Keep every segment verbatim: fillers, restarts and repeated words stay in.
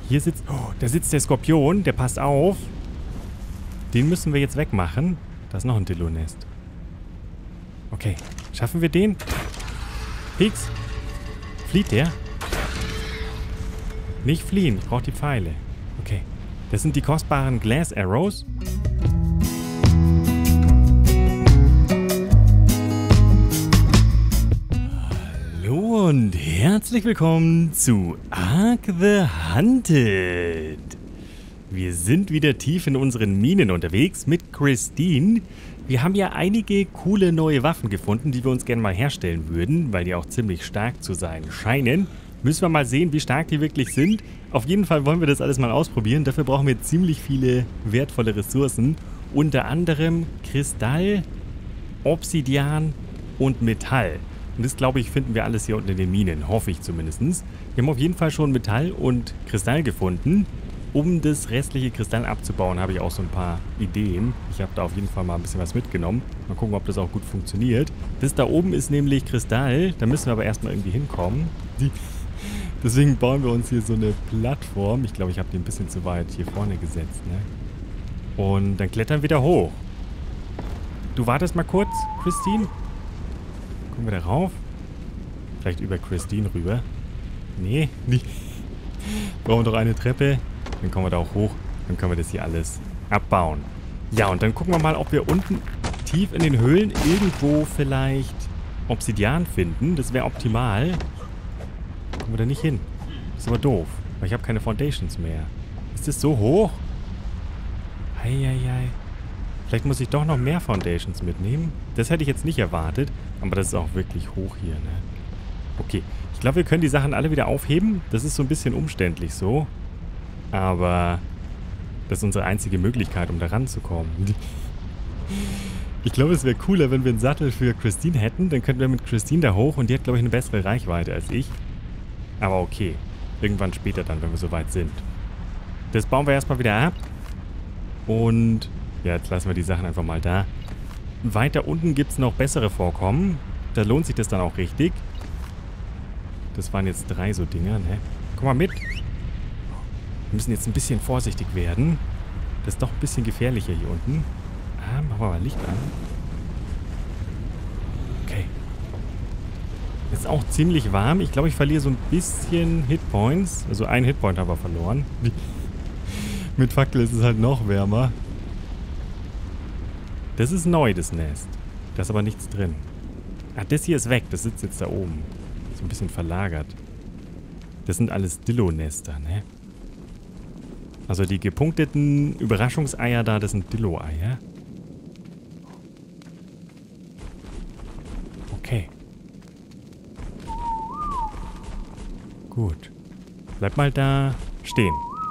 Hier sitzt... Oh, da sitzt der Skorpion. Der passt auf. Den müssen wir jetzt wegmachen. Da ist noch ein Dillo-Nest. Okay. Schaffen wir den? Pieks. Flieht der? Nicht fliehen. Ich brauche die Pfeile. Okay. Das sind die kostbaren Glass Arrows. Hallo und herzlich willkommen zu Ark the Hunted. Wir sind wieder tief in unseren Minen unterwegs mit Christine. Wir haben ja einige coole neue Waffen gefunden, die wir uns gerne mal herstellen würden, weil die auch ziemlich stark zu sein scheinen. Müssen wir mal sehen, wie stark die wirklich sind. Auf jeden Fall wollen wir das alles mal ausprobieren. Dafür brauchen wir ziemlich viele wertvolle Ressourcen. Unter anderem Kristall, Obsidian und Metall. Und das, glaube ich, finden wir alles hier unten in den Minen. Hoffe ich zumindest. Wir haben auf jeden Fall schon Metall und Kristall gefunden. Um das restliche Kristall abzubauen, habe ich auch so ein paar Ideen. Ich habe da auf jeden Fall mal ein bisschen was mitgenommen. Mal gucken, ob das auch gut funktioniert. Das da oben ist nämlich Kristall. Da müssen wir aber erstmal irgendwie hinkommen. Die Deswegen bauen wir uns hier so eine Plattform. Ich glaube, ich habe die ein bisschen zu weit hier vorne gesetzt, ne? Und dann klettern wir da hoch. Du wartest mal kurz, Christine. Kommen wir da rauf? Vielleicht über Christine rüber. Nee, nicht. Brauchen wir doch eine Treppe. Dann kommen wir da auch hoch. Dann können wir das hier alles abbauen. Ja, und dann gucken wir mal, ob wir unten tief in den Höhlen irgendwo vielleicht Obsidian finden. Das wäre optimal. Kommen wir da nicht hin. Das ist aber doof, weil ich habe keine Foundations mehr. Ist das so hoch? Eieiei. Vielleicht muss ich doch noch mehr Foundations mitnehmen. Das hätte ich jetzt nicht erwartet. Aber das ist auch wirklich hoch hier, ne? Okay. Ich glaube, wir können die Sachen alle wieder aufheben. Das ist so ein bisschen umständlich so. Aber das ist unsere einzige Möglichkeit, um da ranzukommen. Ich glaube, es wäre cooler, wenn wir einen Sattel für Christine hätten. Dann könnten wir mit Christine da hoch. Und die hat, glaube ich, eine bessere Reichweite als ich. Aber okay. Irgendwann später dann, wenn wir soweit sind. Das bauen wir erstmal wieder ab. Und ja, jetzt lassen wir die Sachen einfach mal da. Weiter unten gibt es noch bessere Vorkommen. Da lohnt sich das dann auch richtig. Das waren jetzt drei so Dinger, ne? Komm mal mit. Wir müssen jetzt ein bisschen vorsichtig werden. Das ist doch ein bisschen gefährlicher hier unten. Ah, machen wir mal Licht an. Okay. Es ist auch ziemlich warm. Ich glaube, ich verliere so ein bisschen Hitpoints. Also einen Hitpoint haben wir verloren. Mit Fackel ist es halt noch wärmer. Das ist neu, das Nest. Da ist aber nichts drin. Ach, das hier ist weg. Das sitzt jetzt da oben. So ein bisschen verlagert. Das sind alles Dillo-Nester, ne? Also die gepunkteten Überraschungseier da, das sind Dillo-Eier. Okay. Gut. Bleib mal da stehen.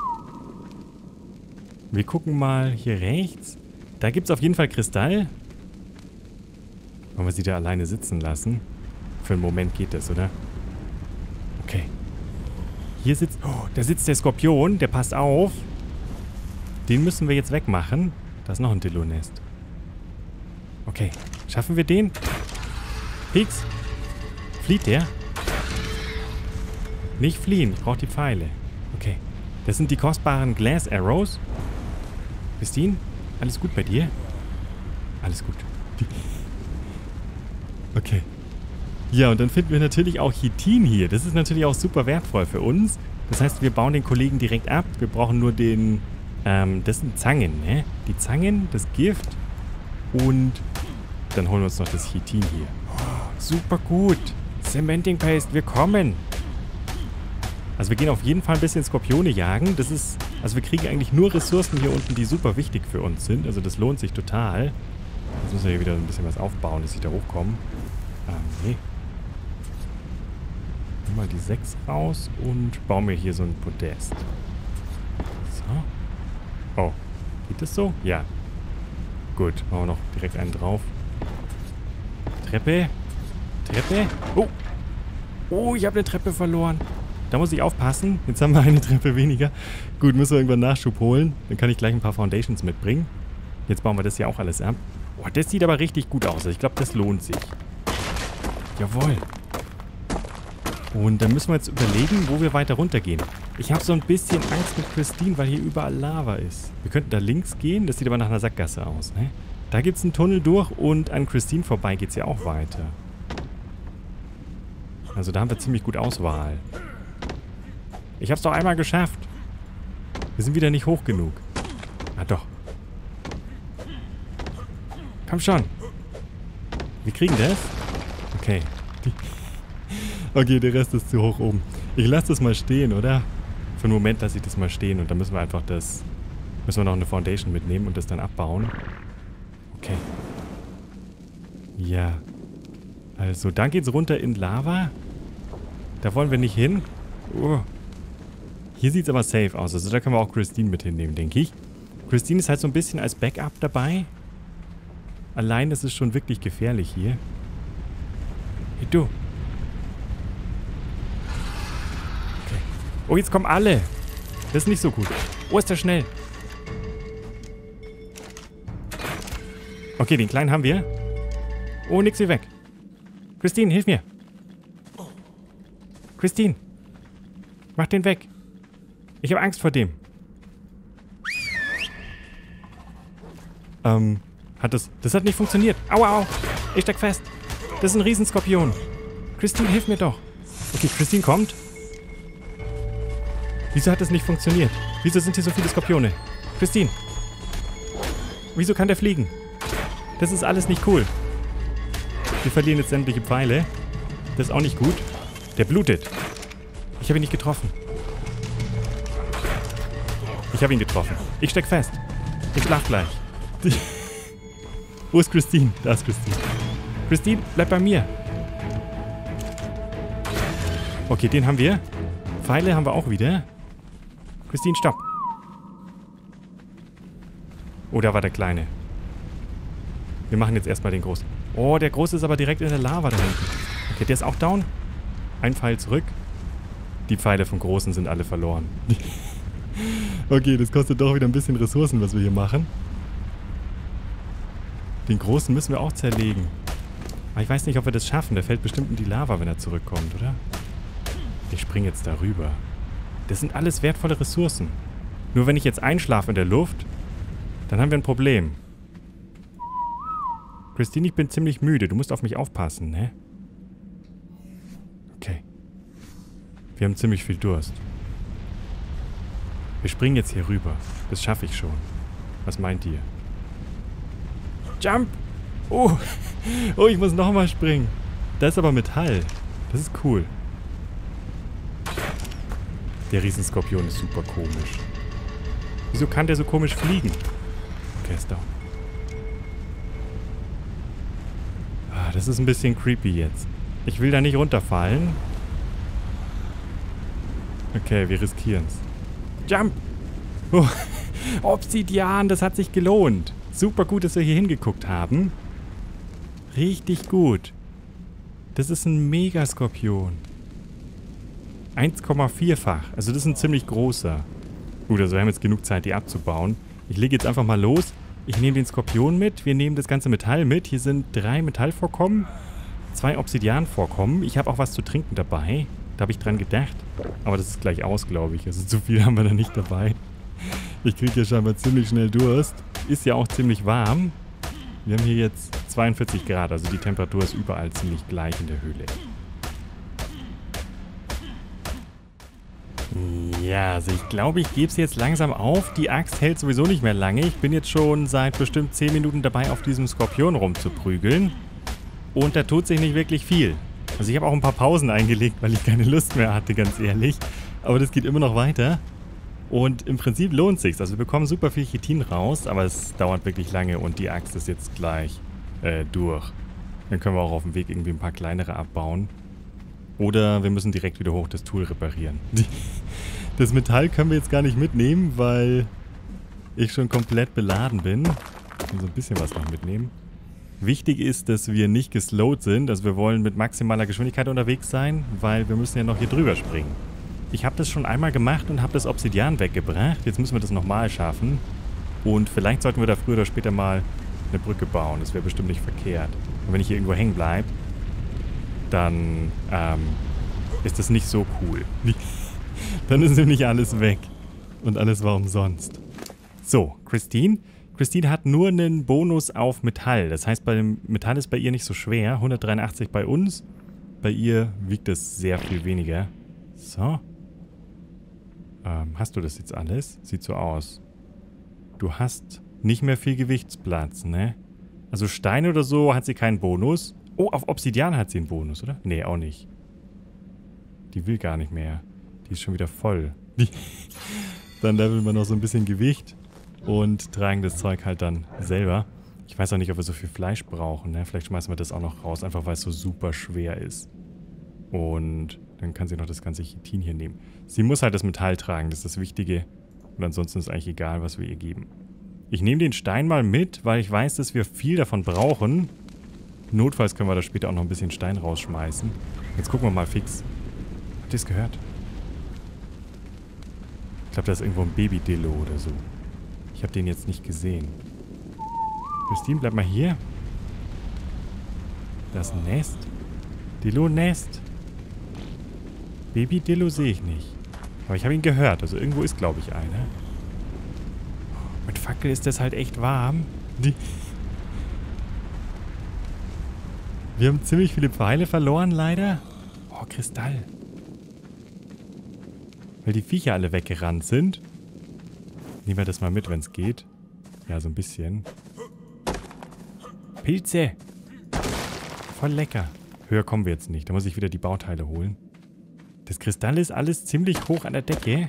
Wir gucken mal hier rechts. Da gibt es auf jeden Fall Kristall. Wollen wir sie da alleine sitzen lassen? Für einen Moment geht das, oder? Okay. Hier sitzt... Oh, da sitzt der Skorpion. Der passt auf. Den müssen wir jetzt wegmachen. Da ist noch ein Dillo-Nest. Okay. Schaffen wir den? Pieks. Flieht der? Nicht fliehen. Ich brauche die Pfeile. Okay. Das sind die kostbaren Glass Arrows. Christine? Alles gut bei dir? Alles gut. Okay. Ja, und dann finden wir natürlich auch Chitin hier. Das ist natürlich auch super wertvoll für uns. Das heißt, wir bauen den Kollegen direkt ab. Wir brauchen nur den... Ähm, das sind Zangen, ne? Die Zangen, das Gift. Und dann holen wir uns noch das Chitin hier. Oh, super gut. Cementing Paste, wir kommen. Also wir gehen auf jeden Fall ein bisschen Skorpione jagen. Das ist... Also wir kriegen eigentlich nur Ressourcen hier unten, die super wichtig für uns sind. Also das lohnt sich total. Jetzt müssen wir hier wieder ein bisschen was aufbauen, dass ich da hochkomme. Ah, nee. Nimm mal die sechs raus und bauen wir hier so ein Podest. So. Oh. Geht das so? Ja. Gut. Machen wir noch direkt einen drauf. Treppe. Treppe. Oh. Oh, ich habe eine Treppe verloren. Da muss ich aufpassen. Jetzt haben wir eine Treppe weniger. Gut, müssen wir irgendwann Nachschub holen. Dann kann ich gleich ein paar Foundations mitbringen. Jetzt bauen wir das hier auch alles ab. Oh, das sieht aber richtig gut aus. Ich glaube, das lohnt sich. Jawohl. Und dann müssen wir jetzt überlegen, wo wir weiter runtergehen. Ich habe so ein bisschen Angst mit Christine, weil hier überall Lava ist. Wir könnten da links gehen, das sieht aber nach einer Sackgasse aus, ne? Da gibt es einen Tunnel durch und an Christine vorbei geht es ja auch weiter. Also da haben wir ziemlich gut Auswahl. Ich habe es doch einmal geschafft. Wir sind wieder nicht hoch genug. Ah, doch. Komm schon. Wir kriegen das? Okay. Okay, der Rest ist zu hoch oben. Ich lasse das mal stehen, oder? Für einen Moment lasse ich das mal stehen und dann müssen wir einfach das... Müssen wir noch eine Foundation mitnehmen und das dann abbauen. Okay. Ja. Also, dann geht's runter in Lava. Da wollen wir nicht hin. Oh. Hier sieht's aber safe aus. Also, da können wir auch Christine mit hinnehmen, denke ich. Christine ist halt so ein bisschen als Backup dabei. Allein, das ist schon wirklich gefährlich hier. Hey, du. Okay. Oh, jetzt kommen alle. Das ist nicht so gut. Oh, ist der schnell. Okay, den kleinen haben wir. Oh, nix wie weg. Christine, hilf mir. Christine. Mach den weg. Ich habe Angst vor dem. Ähm, hat das... Das hat nicht funktioniert. Aua, au. Ich steck fest. Das ist ein Riesenskorpion. Christine, hilf mir doch. Okay, Christine kommt. Wieso hat das nicht funktioniert? Wieso sind hier so viele Skorpione? Christine. Wieso kann der fliegen? Das ist alles nicht cool. Wir verlieren jetzt sämtliche Pfeile. Das ist auch nicht gut. Der blutet. Ich habe ihn nicht getroffen. Ich habe ihn getroffen. Ich steck fest. Ich schlaf gleich. Wo ist Christine? Da ist Christine. Christine, bleib bei mir. Okay, den haben wir. Pfeile haben wir auch wieder. Christine, stopp. Oh, da war der Kleine. Wir machen jetzt erstmal den Großen. Oh, der Große ist aber direkt in der Lava da hinten. Okay, der ist auch down. Ein Pfeil zurück. Die Pfeile vom Großen sind alle verloren. Okay, das kostet doch wieder ein bisschen Ressourcen, was wir hier machen. Den Großen müssen wir auch zerlegen. Aber ich weiß nicht, ob wir das schaffen. Der fällt bestimmt in die Lava, wenn er zurückkommt, oder? Ich springe jetzt darüber. Das sind alles wertvolle Ressourcen. Nur wenn ich jetzt einschlafe in der Luft, dann haben wir ein Problem. Christine, ich bin ziemlich müde. Du musst auf mich aufpassen, ne? Okay. Wir haben ziemlich viel Durst. Wir springen jetzt hier rüber. Das schaffe ich schon. Was meint ihr? Jump! Oh! Oh, ich muss nochmal springen. Da ist aber Metall. Das ist cool. Der Riesenskorpion ist super komisch. Wieso kann der so komisch fliegen? Okay, ist down. Ah, das ist ein bisschen creepy jetzt. Ich will da nicht runterfallen. Okay, wir riskeren's. Jump! Oh, Obsidian, das hat sich gelohnt. Super gut, dass wir hier hingeguckt haben. Richtig gut. Das ist ein Megaskorpion. eins Komma vier-fach. Also das ist ein ziemlich großer. Gut, also wir haben jetzt genug Zeit, die abzubauen. Ich lege jetzt einfach mal los. Ich nehme den Skorpion mit. Wir nehmen das ganze Metall mit. Hier sind drei Metallvorkommen. Zwei Obsidianvorkommen. Ich habe auch was zu trinken dabei. Da habe ich dran gedacht. Aber das ist gleich aus, glaube ich. Also zu viel haben wir da nicht dabei. Ich kriege hier scheinbar ziemlich schnell Durst. Ist ja auch ziemlich warm. Wir haben hier jetzt zweiundvierzig Grad. Also die Temperatur ist überall ziemlich gleich in der Höhle. Ja, also ich glaube, ich gebe es jetzt langsam auf. Die Axt hält sowieso nicht mehr lange. Ich bin jetzt schon seit bestimmt zehn Minuten dabei, auf diesem Skorpion rumzuprügeln. Und da tut sich nicht wirklich viel. Also ich habe auch ein paar Pausen eingelegt, weil ich keine Lust mehr hatte, ganz ehrlich. Aber das geht immer noch weiter. Und im Prinzip lohnt es sich. Also wir bekommen super viel Chitin raus, aber es dauert wirklich lange und die Axt ist jetzt gleich äh, durch. Dann können wir auch auf dem Weg irgendwie ein paar kleinere abbauen. Oder wir müssen direkt wieder hoch das Tool reparieren. Das Metall können wir jetzt gar nicht mitnehmen, weil ich schon komplett beladen bin. Ich kann so ein bisschen was noch mitnehmen. Wichtig ist, dass wir nicht geslowt sind. Also wir wollen mit maximaler Geschwindigkeit unterwegs sein, weil wir müssen ja noch hier drüber springen. Ich habe das schon einmal gemacht und habe das Obsidian weggebracht. Jetzt müssen wir das nochmal schaffen. Und vielleicht sollten wir da früher oder später mal eine Brücke bauen. Das wäre bestimmt nicht verkehrt. Und wenn ich hier irgendwo hängen bleibe, dann ähm, ist das nicht so cool. Dann ist nämlich alles weg. Und alles war umsonst. So, Christine. Christine hat nur einen Bonus auf Metall. Das heißt, bei dem Metall ist bei ihr nicht so schwer. hundertdreiundachtzig bei uns. Bei ihr wiegt es sehr viel weniger. So. Ähm, hast du das jetzt alles? Sieht so aus. Du hast nicht mehr viel Gewichtsplatz, ne? Also Stein oder so hat sie keinen Bonus. Oh, auf Obsidian hat sie einen Bonus, oder? Nee, auch nicht. Die will gar nicht mehr. Die ist schon wieder voll. Dann leveln wir noch so ein bisschen Gewicht und tragen das Zeug halt dann selber. Ich weiß auch nicht, ob wir so viel Fleisch brauchen, ne? Vielleicht schmeißen wir das auch noch raus, einfach weil es so super schwer ist. Und dann kann sie noch das ganze Chitin hier nehmen. Sie muss halt das Metall tragen, das ist das Wichtige. Und ansonsten ist eigentlich egal, was wir ihr geben. Ich nehme den Stein mal mit, weil ich weiß, dass wir viel davon brauchen. Notfalls können wir da später auch noch ein bisschen Stein rausschmeißen. Jetzt gucken wir mal fix. Habt ihr es gehört? Ich glaube, da ist irgendwo ein Baby-Dillo oder so. Ich habe den jetzt nicht gesehen. Christine, bleib mal hier. Da ist ein Nest. Dillo-Nest. Baby-Dillo sehe ich nicht. Aber ich habe ihn gehört. Also irgendwo ist, glaube ich, einer. Mit Fackel ist das halt echt warm. Die Wir haben ziemlich viele Pfeile verloren, leider. Oh, Kristall. Weil die Viecher alle weggerannt sind. Nehmen wir das mal mit, wenn es geht. Ja, so ein bisschen. Pilze. Voll lecker. Höher kommen wir jetzt nicht. Da muss ich wieder die Bauteile holen. Das Kristall ist alles ziemlich hoch an der Decke.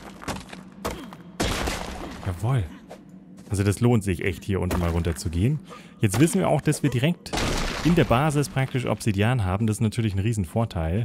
Jawohl. Also das lohnt sich echt, hier unten mal runter zu gehen. Jetzt wissen wir auch, dass wir direkt in der Basis praktisch Obsidian haben. Das ist natürlich ein Riesenvorteil.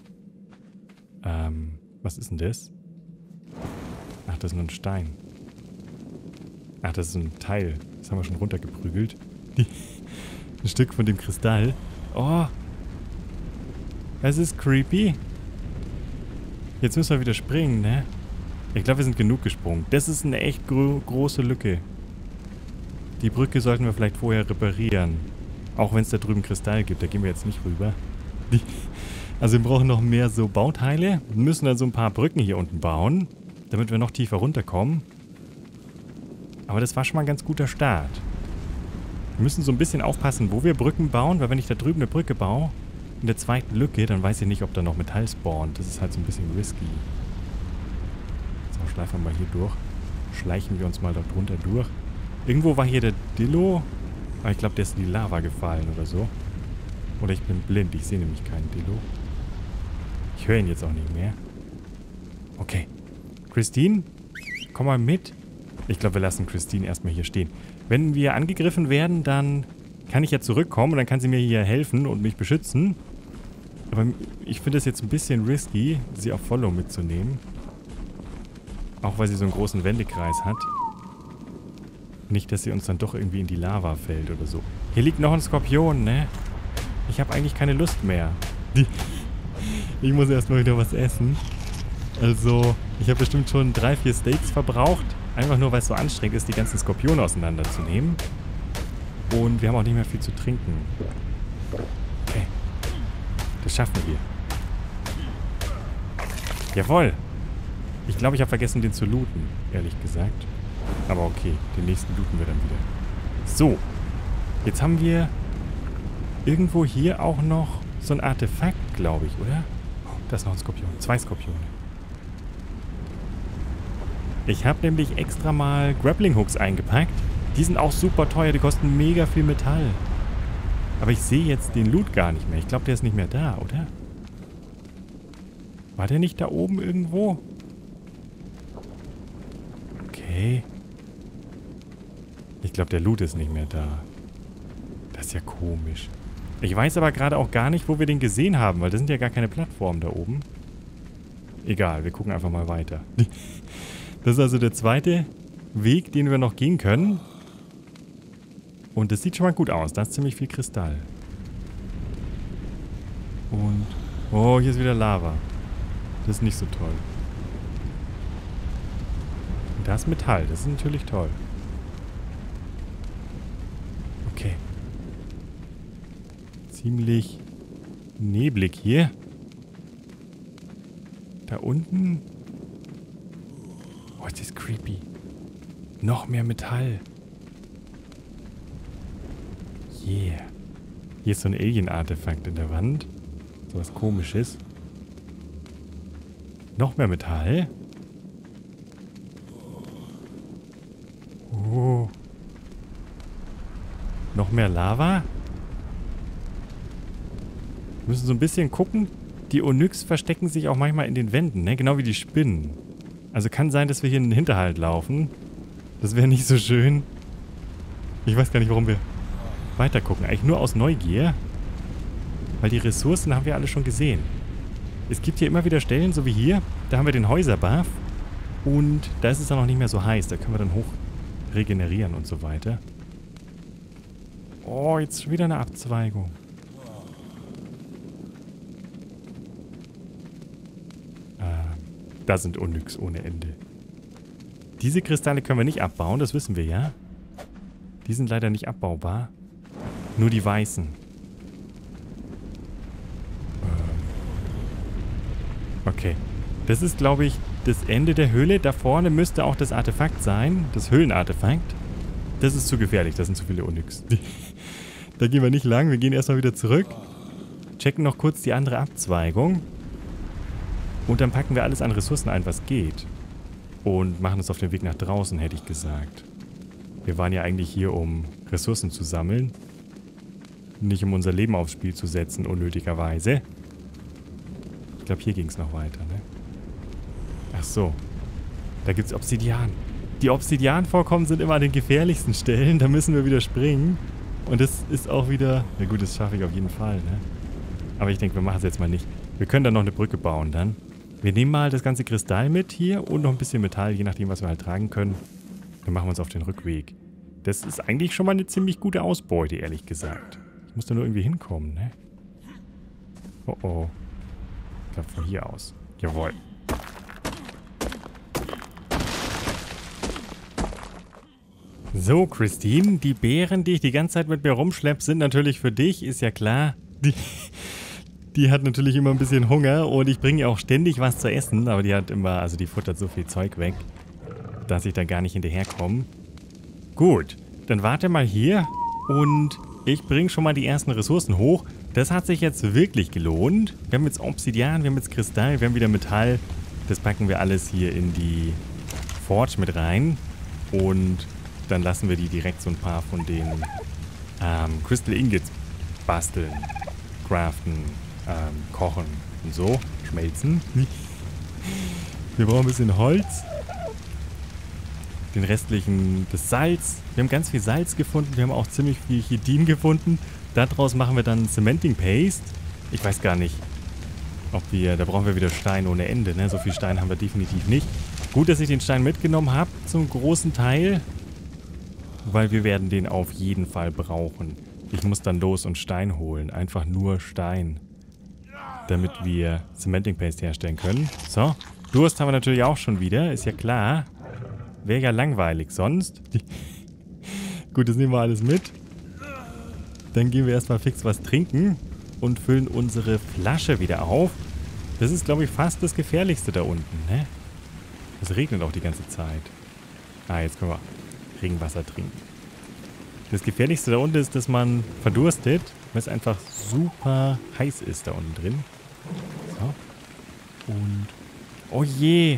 Ähm, was ist denn das? Ach, das ist nur ein Stein. Ach, das ist ein Teil. Das haben wir schon runtergeprügelt. Ein Stück von dem Kristall. Oh. Das ist creepy. Jetzt müssen wir wieder springen, ne? Ich glaube, wir sind genug gesprungen. Das ist eine echt gro große Lücke. Die Brücke sollten wir vielleicht vorher reparieren. Auch wenn es da drüben Kristall gibt. Da gehen wir jetzt nicht rüber. Die also wir brauchen noch mehr so Bauteile. Wir müssen dann so ein paar Brücken hier unten bauen, damit wir noch tiefer runterkommen. Aber das war schon mal ein ganz guter Start. Wir müssen so ein bisschen aufpassen, wo wir Brücken bauen, weil wenn ich da drüben eine Brücke baue, in der zweiten Lücke, dann weiß ich nicht, ob da noch Metall spawnt. Das ist halt so ein bisschen risky. So, schleifen wir mal hier durch. Schleichen wir uns mal da drunter durch. Irgendwo war hier der Dillo. Aber ich glaube, der ist in die Lava gefallen oder so. Oder ich bin blind. Ich sehe nämlich keinen Dillo. Ich höre ihn jetzt auch nicht mehr. Okay. Christine, komm mal mit. Ich glaube, wir lassen Christine erstmal hier stehen. Wenn wir angegriffen werden, dann kann ich ja zurückkommen und dann kann sie mir hier helfen und mich beschützen. Aber ich finde es jetzt ein bisschen risky, sie auf Follow mitzunehmen. Auch weil sie so einen großen Wendekreis hat. Nicht, dass sie uns dann doch irgendwie in die Lava fällt oder so. Hier liegt noch ein Skorpion, ne? Ich habe eigentlich keine Lust mehr. Ich muss erstmal wieder was essen. Also, ich habe bestimmt schon drei, vier Steaks verbraucht. Einfach nur, weil es so anstrengend ist, die ganzen Skorpione auseinanderzunehmen. Und wir haben auch nicht mehr viel zu trinken. Okay. Das schaffen wir. Jawohl. Ich glaube, ich habe vergessen, den zu looten, ehrlich gesagt. Aber okay, den nächsten looten wir dann wieder. So. Jetzt haben wir irgendwo hier auch noch so ein Artefakt, glaube ich, oder? Oh, da ist noch ein Skorpion. Zwei Skorpione. Ich habe nämlich extra mal Grappling Hooks eingepackt. Die sind auch super teuer, die kosten mega viel Metall. Aber ich sehe jetzt den Loot gar nicht mehr. Ich glaube, der ist nicht mehr da, oder? War der nicht da oben irgendwo? Okay. Ich glaube, der Loot ist nicht mehr da. Das ist ja komisch. Ich weiß aber gerade auch gar nicht, wo wir den gesehen haben, weil das sind ja gar keine Plattformen da oben. Egal, wir gucken einfach mal weiter. Das ist also der zweite Weg, den wir noch gehen können. Und das sieht schon mal gut aus. Da ist ziemlich viel Kristall. Und... oh, hier ist wieder Lava. Das ist nicht so toll. Und da ist Metall. Das ist natürlich toll. Okay. Ziemlich neblig hier. Da unten. Oh, ist das creepy. Noch mehr Metall. Yeah. Hier ist so ein Alien-Artefakt in der Wand. So was Komisches. Noch mehr Metall. Oh. Noch mehr Lava. Wir müssen so ein bisschen gucken. Die Onyx verstecken sich auch manchmal in den Wänden, ne? Genau wie die Spinnen. Also kann sein, dass wir hier in den Hinterhalt laufen. Das wäre nicht so schön. Ich weiß gar nicht, warum wir weiter gucken. Eigentlich nur aus Neugier. Weil die Ressourcen haben wir alle schon gesehen. Es gibt hier immer wieder Stellen, so wie hier. Da haben wir den Häuserbuff. Und da ist es dann auch nicht mehr so heiß. Da können wir dann hoch regenerieren und so weiter. Oh, jetzt schon wieder eine Abzweigung. Ah, da sind Onyx ohne Ende. Diese Kristalle können wir nicht abbauen, das wissen wir ja. Die sind leider nicht abbaubar. Nur die weißen. Okay. Das ist, glaube ich, das Ende der Höhle. Da vorne müsste auch das Artefakt sein. Das Höhlenartefakt. Das ist zu gefährlich. Das sind zu viele Onyx. Da gehen wir nicht lang. Wir gehen erstmal wieder zurück. Checken noch kurz die andere Abzweigung. Und dann packen wir alles an Ressourcen ein, was geht. Und machen uns auf den Weg nach draußen, hätte ich gesagt. Wir waren ja eigentlich hier, um Ressourcen zu sammeln. Nicht um unser Leben aufs Spiel zu setzen, unnötigerweise. Ich glaube, hier ging es noch weiter, ne? Ach so. Da gibt es Obsidian. Die Obsidian-Vorkommen sind immer an den gefährlichsten Stellen. Da müssen wir wieder springen. Und das ist auch wieder... Na gut, das schaffe ich auf jeden Fall, ne? Aber ich denke, wir machen es jetzt mal nicht. Wir können dann noch eine Brücke bauen dann. Wir nehmen mal das ganze Kristall mit hier und noch ein bisschen Metall, je nachdem, was wir halt tragen können. Dann machen wir uns auf den Rückweg. Das ist eigentlich schon mal eine ziemlich gute Ausbeute, ehrlich gesagt. Ich muss da nur irgendwie hinkommen, ne? Oh oh. Ich glaube von hier aus. Jawohl. So, Christine, die Beeren, die ich die ganze Zeit mit mir rumschleppe, sind natürlich für dich, ist ja klar. Die, die hat natürlich immer ein bisschen Hunger und ich bringe ihr auch ständig was zu essen, aber die hat immer, also die futtert so viel Zeug weg, dass ich da gar nicht hinterherkomme. Gut, dann warte mal hier und ich bringe schon mal die ersten Ressourcen hoch. Das hat sich jetzt wirklich gelohnt. Wir haben jetzt Obsidian, wir haben jetzt Kristall, wir haben wieder Metall. Das packen wir alles hier in die Forge mit rein. Und dann lassen wir die direkt so ein paar von den ähm, Crystal Ingots basteln, craften, ähm, kochen und so. Schmelzen. Wir brauchen ein bisschen Holz. Den restlichen, das Salz. Wir haben ganz viel Salz gefunden. Wir haben auch ziemlich viel Chitin gefunden. Daraus machen wir dann Cementing Paste. Ich weiß gar nicht, ob wir... Da brauchen wir wieder Stein ohne Ende, ne? So viel Stein haben wir definitiv nicht. Gut, dass ich den Stein mitgenommen habe, zum großen Teil. Weil wir werden den auf jeden Fall brauchen. Ich muss dann los und Stein holen. Einfach nur Stein. Damit wir Cementing Paste herstellen können. So. Durst haben wir natürlich auch schon wieder. Ist ja klar. Wäre ja langweilig sonst. Gut, das nehmen wir alles mit. Dann gehen wir erstmal fix was trinken und füllen unsere Flasche wieder auf. Das ist, glaube ich, fast das Gefährlichste da unten, ne? Es regnet auch die ganze Zeit. Ah, jetzt können wir Regenwasser trinken. Das Gefährlichste da unten ist, dass man verdurstet, weil es einfach super heiß ist da unten drin. So. Und... Oh je!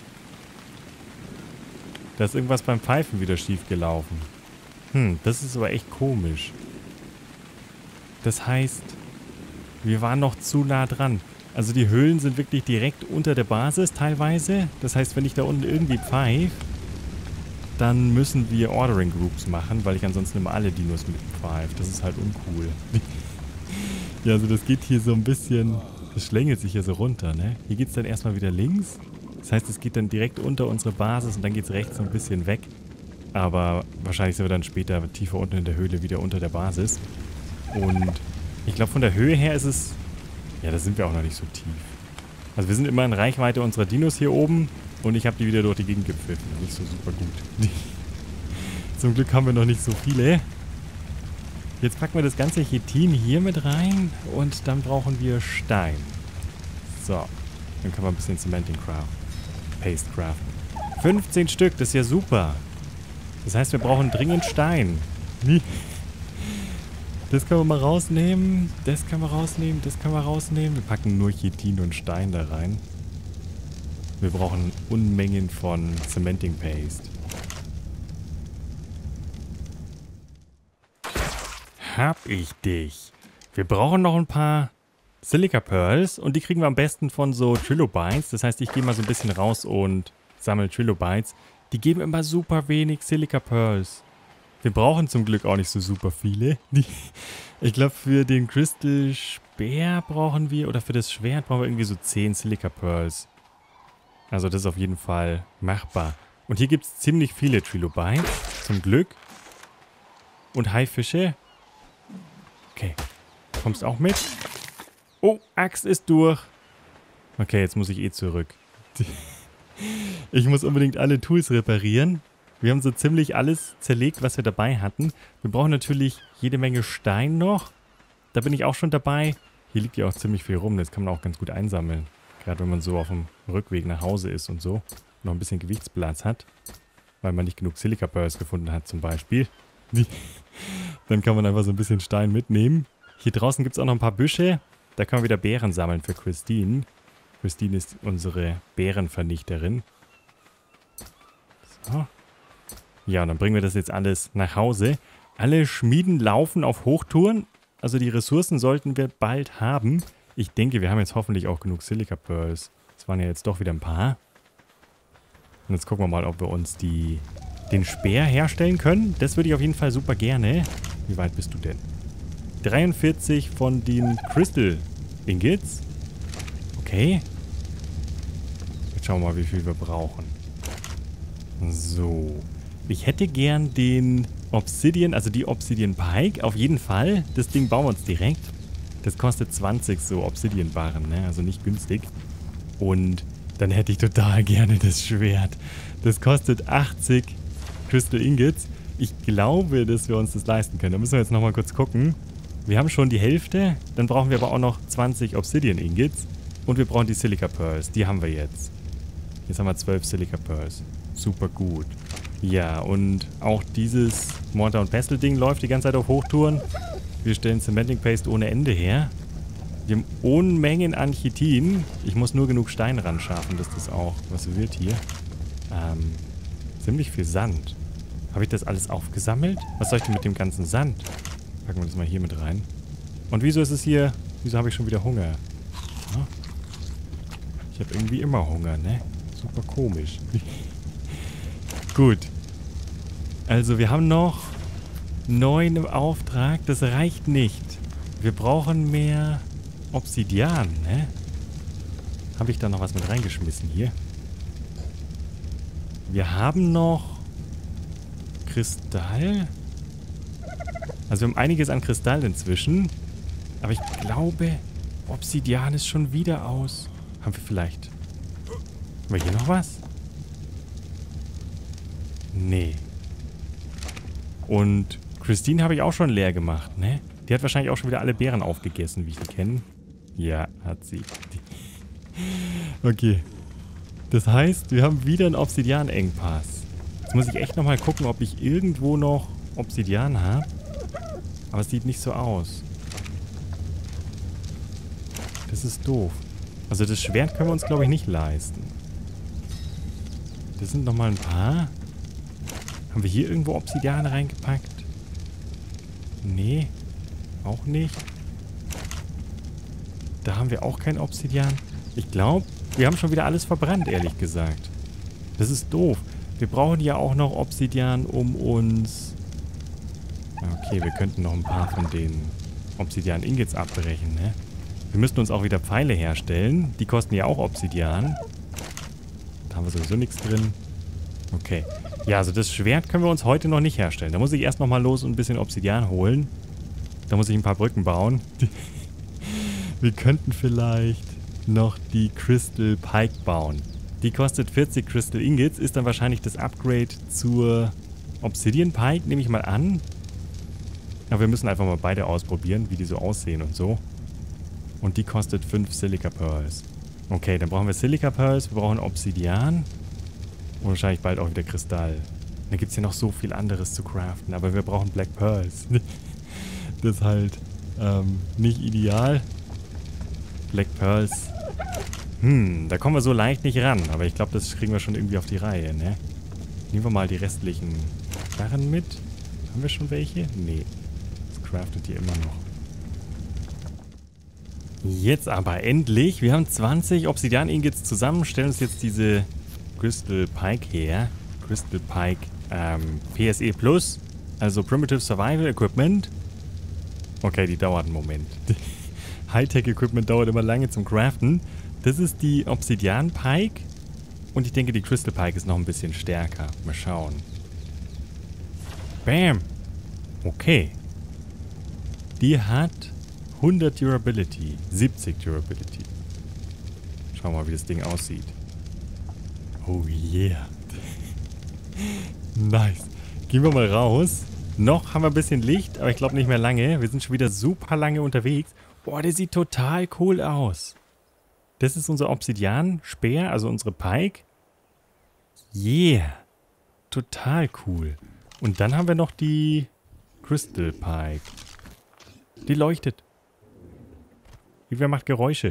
Da ist irgendwas beim Pfeifen wieder schief gelaufen. Hm, das ist aber echt komisch. Das heißt, wir waren noch zu nah dran. Also die Höhlen sind wirklich direkt unter der Basis teilweise. Das heißt, wenn ich da unten irgendwie pfeife, dann müssen wir Ordering Groups machen, weil ich ansonsten immer alle Dinos mitpfeife. Das ist halt uncool. Ja, also das geht hier so ein bisschen... Das schlängelt sich hier so runter, ne? Hier geht es dann erstmal wieder links. Das heißt, es geht dann direkt unter unsere Basis und dann geht es rechts so ein bisschen weg. Aber wahrscheinlich sind wir dann später tiefer unten in der Höhle wieder unter der Basis. Und ich glaube, von der Höhe her ist es... Ja, da sind wir auch noch nicht so tief. Also wir sind immer in Reichweite unserer Dinos hier oben. Und ich habe die wieder durch die Gegend gepfiffen. Nicht so super gut. Zum Glück haben wir noch nicht so viele. Jetzt packen wir das ganze Chitin hier mit rein. Und dann brauchen wir Stein. So. Dann können wir ein bisschen Cementing Craft. Paste Craft. fünfzehn Stück, das ist ja super. Das heißt, wir brauchen dringend Stein. Wie? Das können wir mal rausnehmen. Das können wir rausnehmen. Das können wir rausnehmen. Wir packen nur Chitin und Stein da rein. Wir brauchen Unmengen von Cementing Paste. Hab ich dich. Wir brauchen noch ein paar Silica Pearls und die kriegen wir am besten von so Trilobites. Das heißt, ich gehe mal so ein bisschen raus und sammle Trilobites. Die geben immer super wenig Silica Pearls. Wir brauchen zum Glück auch nicht so super viele. Ich glaube, für den Crystal Speer brauchen wir, oder für das Schwert brauchen wir irgendwie so zehn Silica Pearls. Also das ist auf jeden Fall machbar. Und hier gibt es ziemlich viele Trilobites, zum Glück. Und Haifische. Okay, kommst auch mit? Oh, Axt ist durch. Okay, jetzt muss ich eh zurück. Ich muss unbedingt alle Tools reparieren. Wir haben so ziemlich alles zerlegt, was wir dabei hatten. Wir brauchen natürlich jede Menge Stein noch. Da bin ich auch schon dabei. Hier liegt ja auch ziemlich viel rum. Das kann man auch ganz gut einsammeln. Gerade wenn man so auf dem Rückweg nach Hause ist und so. Noch ein bisschen Gewichtsplatz hat. Weil man nicht genug Silica Pearls gefunden hat zum Beispiel. Dann kann man einfach so ein bisschen Stein mitnehmen. Hier draußen gibt es auch noch ein paar Büsche. Da können wir wieder Beeren sammeln für Christine. Christine ist unsere Bärenvernichterin. So. Ja, und dann bringen wir das jetzt alles nach Hause. Alle Schmieden laufen auf Hochtouren. Also die Ressourcen sollten wir bald haben. Ich denke, wir haben jetzt hoffentlich auch genug Silica Pearls. Das waren ja jetzt doch wieder ein paar. Und jetzt gucken wir mal, ob wir uns die, den Speer herstellen können. Das würde ich auf jeden Fall super gerne. Wie weit bist du denn? dreiundvierzig von den Crystal Ingots. Okay. Jetzt schauen wir mal, wie viel wir brauchen. So. Ich hätte gern den Obsidian, also die Obsidian Pike. Auf jeden Fall. Das Ding bauen wir uns direkt. Das kostet zwanzig so Obsidian-Barren, ne? Also nicht günstig. Und dann hätte ich total gerne das Schwert. Das kostet achtzig Crystal Ingots. Ich glaube, dass wir uns das leisten können. Da müssen wir jetzt nochmal kurz gucken. Wir haben schon die Hälfte. Dann brauchen wir aber auch noch zwanzig Obsidian Ingots. Und wir brauchen die Silica Pearls. Die haben wir jetzt. Jetzt haben wir zwölf Silica Pearls. Super gut. Ja, und auch dieses Mortar- und Pestle-Ding läuft die ganze Zeit auf Hochtouren. Wir stellen Cementing Paste ohne Ende her. Wir haben Unmengen an Chitin. Ich muss nur genug Stein ran schaffen, dass das auch was wird hier. Ähm, ziemlich viel Sand. Habe ich das alles aufgesammelt? Was soll ich denn mit dem ganzen Sand? Packen wir das mal hier mit rein. Und wieso ist es hier... Wieso habe ich schon wieder Hunger? Ja? Ich habe irgendwie immer Hunger, ne? Super komisch. Gut. Also wir haben noch neun im Auftrag. Das reicht nicht. Wir brauchen mehr Obsidian, ne? Habe ich da noch was mit reingeschmissen hier? Wir haben noch Kristall. Also wir haben einiges an Kristall inzwischen. Aber ich glaube, Obsidian ist schon wieder aus. Haben wir vielleicht... Haben wir hier noch was? Nee. Und Christine habe ich auch schon leer gemacht, ne? Die hat wahrscheinlich auch schon wieder alle Beeren aufgegessen, wie ich die kenne. Ja, hat sie. Okay. Das heißt, wir haben wieder einen Obsidian-Engpass. Jetzt muss ich echt nochmal gucken, ob ich irgendwo noch Obsidian habe. Aber es sieht nicht so aus. Das ist doof. Also das Schwert können wir uns, glaube ich, nicht leisten. Das sind nochmal ein paar. Haben wir hier irgendwo Obsidian reingepackt? Nee. Auch nicht. Da haben wir auch kein Obsidian. Ich glaube, wir haben schon wieder alles verbrannt, ehrlich gesagt. Das ist doof. Wir brauchen ja auch noch Obsidian, um uns... Okay, wir könnten noch ein paar von den Obsidian-Ingots abbrechen, ne? Wir müssten uns auch wieder Pfeile herstellen. Die kosten ja auch Obsidian. Da haben wir sowieso nichts drin. Okay. Ja, also das Schwert können wir uns heute noch nicht herstellen. Da muss ich erst nochmal los und ein bisschen Obsidian holen. Da muss ich ein paar Brücken bauen. Wir könnten vielleicht noch die Crystal Pike bauen. Die kostet vierzig Crystal Ingots. Ist dann wahrscheinlich das Upgrade zur Obsidian Pike, nehme ich mal an. Aber wir müssen einfach mal beide ausprobieren, wie die so aussehen und so. Und die kostet fünf Silica Pearls. Okay, dann brauchen wir Silica Pearls, wir brauchen Obsidian. Und wahrscheinlich bald auch wieder Kristall. Da gibt es ja noch so viel anderes zu craften, aber wir brauchen Black Pearls. Das ist halt ähm, nicht ideal. Black Pearls. Hm, da kommen wir so leicht nicht ran, aber ich glaube, das kriegen wir schon irgendwie auf die Reihe, ne? Nehmen wir mal die restlichen Sachen mit. Haben wir schon welche? Nee. Das craftet ihr immer noch. Jetzt aber endlich. Wir haben zwanzig Obsidian-Ingots zusammen, stellen uns jetzt diese Crystal Pike her. Crystal Pike ähm, P S E Plus, also Primitive Survival Equipment. Okay, die dauert einen Moment. Hightech-Equipment dauert immer lange zum Craften. Das ist die Obsidian Pike. Und ich denke, die Crystal Pike ist noch ein bisschen stärker. Mal schauen. Bam! Okay. Die hat hundert Durability. siebzig Durability. Schauen wir mal, wie das Ding aussieht. Oh yeah. Nice. Gehen wir mal raus. Noch haben wir ein bisschen Licht, aber ich glaube nicht mehr lange. Wir sind schon wieder super lange unterwegs. Boah, der sieht total cool aus. Das ist unser Obsidian-Speer, also unsere Pike. Yeah. Total cool. Und dann haben wir noch die Crystal Pike. Die leuchtet. Irgendwer macht Geräusche.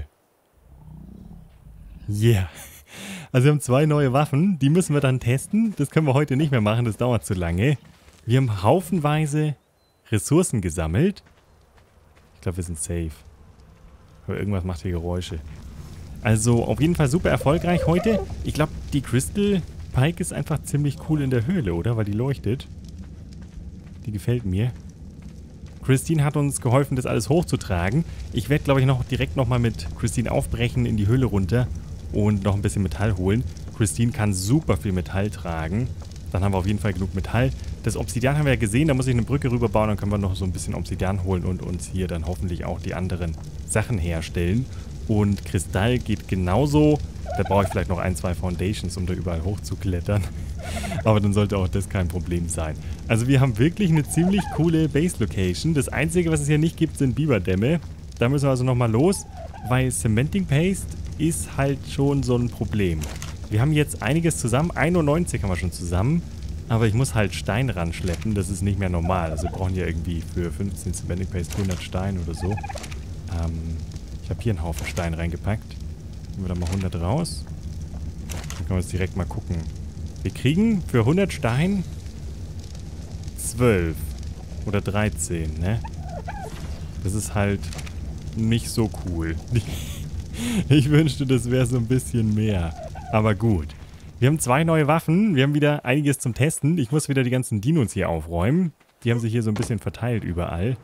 Yeah. Also wir haben zwei neue Waffen. Die müssen wir dann testen. Das können wir heute nicht mehr machen. Das dauert zu lange. Wir haben haufenweise Ressourcen gesammelt. Ich glaube, wir sind safe. Aber irgendwas macht hier Geräusche. Also auf jeden Fall super erfolgreich heute. Ich glaube, die Crystal Pike ist einfach ziemlich cool in der Höhle, oder? Weil die leuchtet. Die gefällt mir. Christine hat uns geholfen, das alles hochzutragen. Ich werde, glaube ich, noch direkt nochmal mit Christine aufbrechen in die Höhle runter und noch ein bisschen Metall holen. Christine kann super viel Metall tragen. Dann haben wir auf jeden Fall genug Metall. Das Obsidian haben wir ja gesehen, da muss ich eine Brücke rüberbauen, dann können wir noch so ein bisschen Obsidian holen und uns hier dann hoffentlich auch die anderen Sachen herstellen. Und Kristall geht genauso. Da brauche ich vielleicht noch ein, zwei Foundations, um da überall hochzuklettern. Aber dann sollte auch das kein Problem sein. Also wir haben wirklich eine ziemlich coole Base-Location. Das Einzige, was es hier nicht gibt, sind Biberdämme. Da müssen wir also nochmal los, weil Cementing Paste ist halt schon so ein Problem. Wir haben jetzt einiges zusammen. einundneunzig haben wir schon zusammen. Aber ich muss halt Stein ranschleppen. Das ist nicht mehr normal. Also wir brauchen ja irgendwie für fünfzehn Cementing Paste hundert Steine oder so. Ähm, ich habe hier einen Haufen Stein reingepackt. Nehmen wir da mal hundert raus. Dann können wir jetzt direkt mal gucken. Wir kriegen für hundert Stein zwölf oder dreizehn, ne? Das ist halt nicht so cool. Ich wünschte, das wäre so ein bisschen mehr. Aber gut. Wir haben zwei neue Waffen. Wir haben wieder einiges zum Testen. Ich muss wieder die ganzen Dinos hier aufräumen. Die haben sich hier so ein bisschen verteilt überall.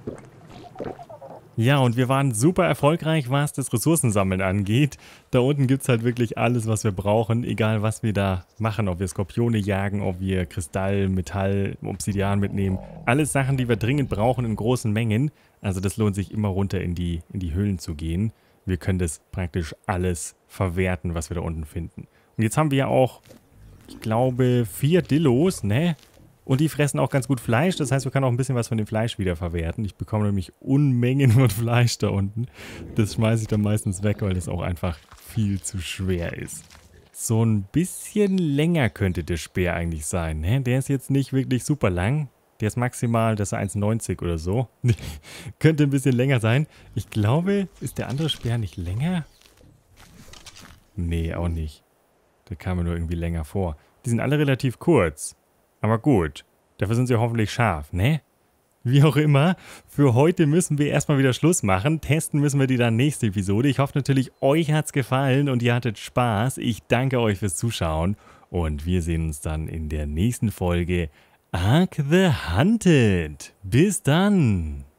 Ja, und wir waren super erfolgreich, was das Ressourcensammeln angeht. Da unten gibt es halt wirklich alles, was wir brauchen, egal was wir da machen. Ob wir Skorpione jagen, ob wir Kristall, Metall, Obsidian mitnehmen. Alles Sachen, die wir dringend brauchen in großen Mengen. Also das lohnt sich immer runter in die, in die Höhlen zu gehen. Wir können das praktisch alles verwerten, was wir da unten finden. Und jetzt haben wir ja auch, ich glaube, vier Dillos, ne? Und die fressen auch ganz gut Fleisch. Das heißt, wir können auch ein bisschen was von dem Fleisch wieder verwerten. Ich bekomme nämlich Unmengen von Fleisch da unten. Das schmeiße ich dann meistens weg, weil das auch einfach viel zu schwer ist. So ein bisschen länger könnte der Speer eigentlich sein, ne? Der ist jetzt nicht wirklich super lang. Der ist maximal, das ist eins neunzig oder so. Könnte ein bisschen länger sein. Ich glaube, ist der andere Speer nicht länger? Nee, auch nicht. Der kam mir nur irgendwie länger vor. Die sind alle relativ kurz. Aber gut, dafür sind sie hoffentlich scharf, ne? Wie auch immer, für heute müssen wir erstmal wieder Schluss machen. Testen müssen wir die dann nächste Episode. Ich hoffe natürlich, euch hat's gefallen und ihr hattet Spaß. Ich danke euch fürs Zuschauen und wir sehen uns dann in der nächsten Folge Ark the Hunted. Bis dann!